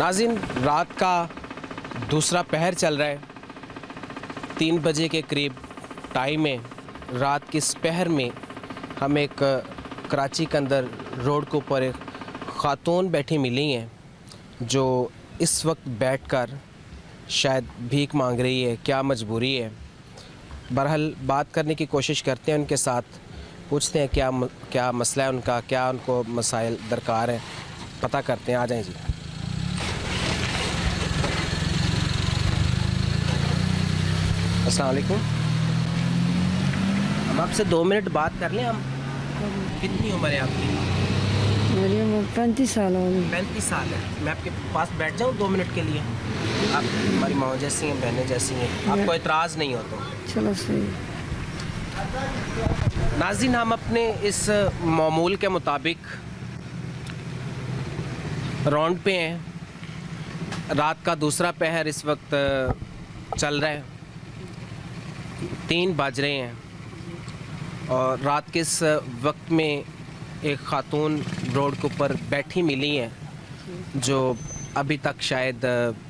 नाज़रीन, रात का दूसरा पहर चल रहा है। 3 बजे के करीब टाइम है। रात के इस पहर में हम एक कराची के अंदर रोड के ऊपर एक ख़ातून बैठी मिली हैं जो इस वक्त बैठकर शायद भीख मांग रही है। क्या मजबूरी है? बहरहाल बात करने की कोशिश करते हैं उनके साथ, पूछते हैं क्या मसला है उनका, क्या उनको मसाइल दरकार है, पता करते हैं। आ जाएं जी। अस्सलाम वालेकुम। हम आपसे 2 मिनट बात कर लें। हम कितनी उम्र है आपकी? मेरी उम्र 35 साल होगी। 35 साल है। मैं आपके पास बैठ जाऊं 2 मिनट के लिए? आप हमारी माँ जैसी हैं, बहनें जैसी हैं, आपको एतराज़ नहीं हो तो? चलो सही। नाज़रीन, हम अपने इस मामूल के मुताबिक राउंड पे हैं। रात का दूसरा पहर इस वक्त चल रहा है। 3 बज रहे हैं और रात के इस वक्त में एक ख़ातून रोड के ऊपर बैठी मिली हैं जो अभी तक शायद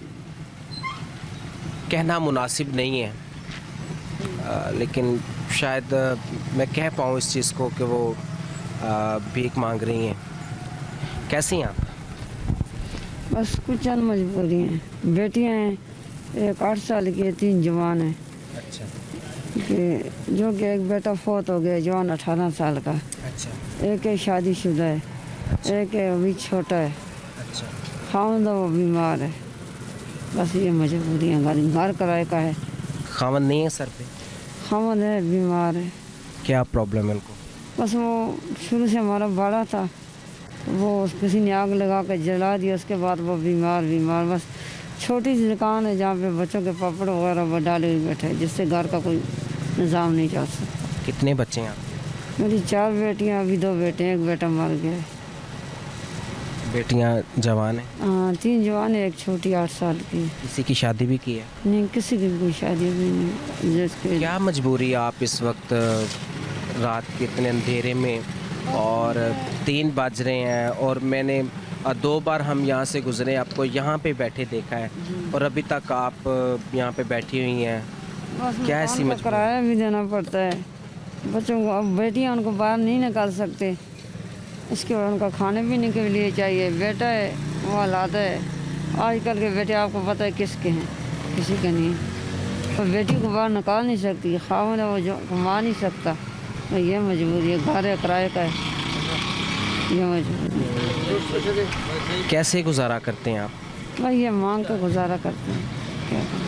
कहना मुनासिब नहीं है, लेकिन शायद मैं कह पाऊँ इस चीज़ को कि वो भीख मांग रही हैं। कैसी हैं आप? बस कुछ चंद मजबूरी हैं। बेटियां हैं, एक 8 साल की है, 3 जवान हैं। अच्छा। कि जो कि एक बेटा फौत हो गया, जवान 18 साल का। अच्छा। एक है शादीशुदा है। अच्छा। एक है अभी छोटा है। अच्छा। खावंद वो बीमार है। बस ये मजबूरी है। घर किराए का है। खावंद नहीं है सर पे? खावंद है, बीमार है। क्या प्रॉब्लम है उनको? बस वो शुरू से हमारा बड़ा था, वो किसी ने आग लगा कर जला दिया, उसके बाद वो बीमार बस छोटी सी दुकान है जहाँ पे बच्चों के पापड़ वगैरह वो डाले हुए बैठे हैं, जिससे घर का कोई निज़ाम नहीं चल सकता। कितने बच्चे हैं आपके? मेरी 4 बेटियाँ, अभी 2 बेटे हैं, एक बेटा मर गया है। बेटियाँ जवान हैं? हाँ, 3 जवान है, एक छोटी 8 साल की। किसी की शादी भी की है? नहीं, किसी की कोई शादी भी नहीं। जिसके क्या मजबूरी है आप इस वक्त रात के इतने अंधेरे में, और 3 बज रहे हैं और मैंने 2 बार हम यहाँ से गुजरे, आपको यहाँ पे बैठे देखा है और अभी तक आप यहाँ पे बैठी हुई हैं। क्या ऐसी मजबूरी? किराया भी देना पड़ता है बच्चों को। अब बेटियाँ उनको बाहर नहीं निकाल सकते, इसके बाद उनका खाने पीने के लिए चाहिए। बेटा है, वो हालात है। आजकल के बेटे आपको पता है किसके हैं, किसी के नहीं। तो बेटी को बाहर निकाल नहीं सकती, खावन है वो जो कमा नहीं सकता। तो ये मजबूरी है, घर है, किराए का है, ये मजबूरी है। कैसे गुजारा करते हैं आप? भाई ये मांग कर गुजारा करते हैं, क्या करें।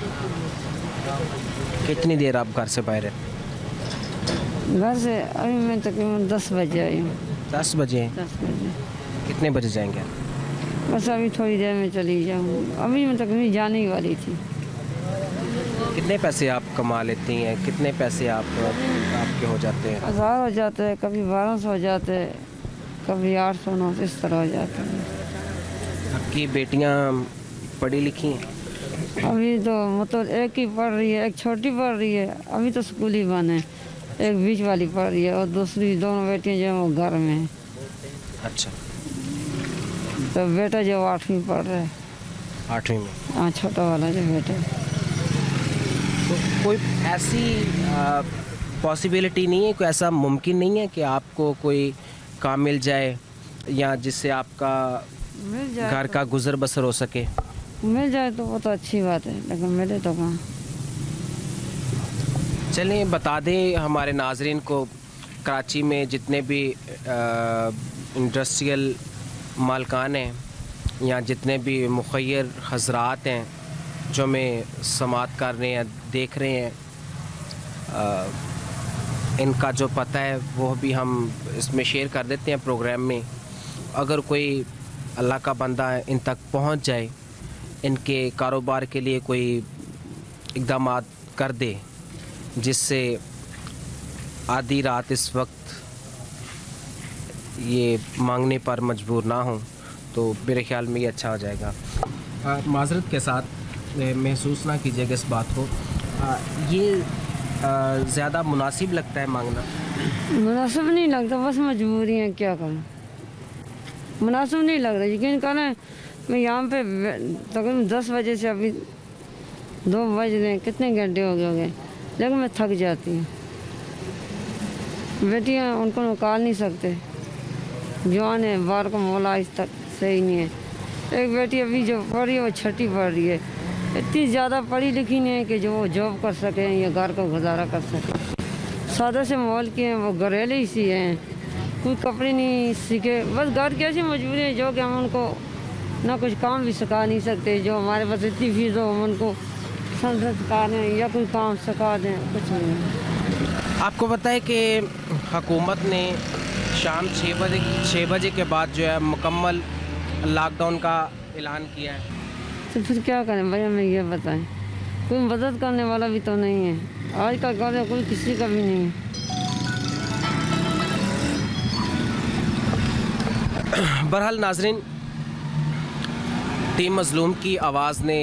कितनी देर आप घर से बाहर हैं? घर से अभी मैं तकरीबन 10 बजे आई हूँ। 10 बजे? 10 बजे। कितने बजे जाएंगे? बस अभी थोड़ी देर में चली जाऊँ। अभी मैं तकरीबन जाने ही वाली थी। कितने पैसे आप कमा लेती हैं? कितने पैसे आपके हो जाते हैं? 1000 हो जाते हैं, कभी 1200 हो जाते हैं, कभी 800-900 इस तरह हो जाते हैं। आपकी बेटियां पढ़ी लिखी हैं? अभी तो मतलब एक ही पढ़ रही है, एक छोटी पढ़ रही है, अभी तो स्कूल ही बंद है। एक बीच वाली पढ़ रही है और दूसरी दोनों बेटियां जो हैं वो घर में हैं। अच्छा। तो बेटा जो 8वीं पढ़ रहा है। 8वीं में? हाँ, छोटा वाला जो बेटा है। तो कोई ऐसी पॉसिबिलिटी नहीं है, कोई ऐसा मुमकिन नहीं है कि आपको कोई काम मिल जाए या जिससे आपका मिल जाए घर का गुजर बसर हो सके? मिल जाए तो वो तो अच्छी बात है, लेकिन मिले तो कहाँ। चलिए बता दें हमारे नाजरीन को, कराची में जितने भी इंडस्ट्रियल मालकान हैं या जितने भी मुखय्यर हजरात हैं जो हमें समात कर रहे हैं, देख रहे हैं, इनका जो पता है वो भी हम इसमें शेयर कर देते हैं प्रोग्राम में। अगर कोई अल्लाह का बंदा इन तक पहुंच जाए, इनके कारोबार के लिए कोई इक़दाम कर दे जिससे आधी रात इस वक्त ये मांगने पर मजबूर ना हो, तो मेरे ख्याल में ये अच्छा हो जाएगा। माज़रत के साथ महसूस ना कीजिएगा इस बात को। ये ज़्यादा मुनासिब लगता है मांगना? मुनासिब नहीं लगता, बस मजबूरी है, क्या करें। मुनासिब नहीं लग रहा, यकीन करें मैं यहाँ पे तकरीबन 10 बजे से अभी 2 बज रहे, कितने घंटे हो गए, लेकिन मैं थक जाती हूँ। बेटियाँ उनको निकाल नहीं सकते, जवान है, बाहर का मोला आज तक सही नहीं है। एक बेटी अभी जो पढ़ रही है वो 6ठी पढ़ रही है, इतनी ज़्यादा पढ़ी लिखी नहीं है कि जो वो जॉब कर सकें या घर का गुजारा कर सकें। सादा से माहौल के हैं, वो घरेलू ही सी हैं, कोई कपड़े नहीं सीखे, बस घर की ऐसी मजबूरी है जो कि हम उनको ना कुछ काम भी सिखा नहीं सकते। जो हमारे पास इतनी फीस हो हम उनको सिखा दें या कोई काम सिखा दें, कुछ नहीं। आपको पता है कि हुकूमत ने शाम 6 बजे के बाद जो है मुकम्मल लॉकडाउन का ऐलान किया है। तो फिर क्या करें भैया, मैं ये बताएं, कोई मदद करने वाला भी तो नहीं है। आज का घर कोई किसी का भी नहीं है। बहरहाल नाजरीन, टीम मज़लूम की आवाज़ ने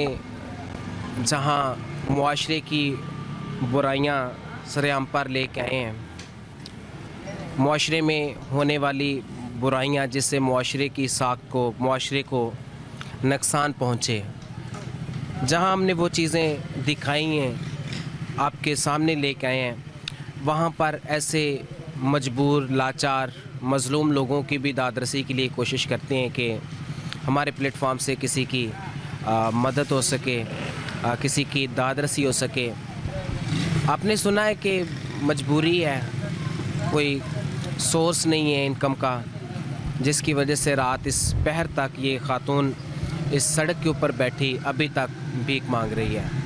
जहां मुआशरे की बुराइयां सरेआम पर लेके आए हैं, मुआशरे में होने वाली बुराइयां जिससे मुआशरे की साख को, मुआशरे को नुकसान पहुँचे, जहां हमने वो चीज़ें दिखाई हैं, आपके सामने लेके आए हैं, वहाँ पर ऐसे मजबूर, लाचार, मज़लूम लोगों की भी दादरसी के लिए कोशिश करते हैं कि हमारे प्लेटफॉर्म से किसी की मदद हो सके, किसी की दादरसी हो सके। आपने सुना है कि मजबूरी है, कोई सोर्स नहीं है इनकम का, जिसकी वजह से रात इस पहर तक ये खातून इस सड़क के ऊपर बैठी अभी तक भीख मांग रही है।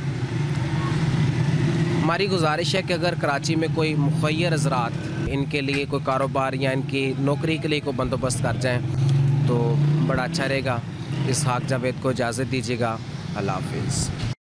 हमारी गुजारिश है कि अगर कराची में कोई मुखय्यर हज़रात इनके लिए कोई कारोबार या इनकी नौकरी के लिए कोई बंदोबस्त कर जाएं तो बड़ा अच्छा रहेगा। इसहाक जावेद को इजाज़त दीजिएगा। अल्लाह हाफ़िज़।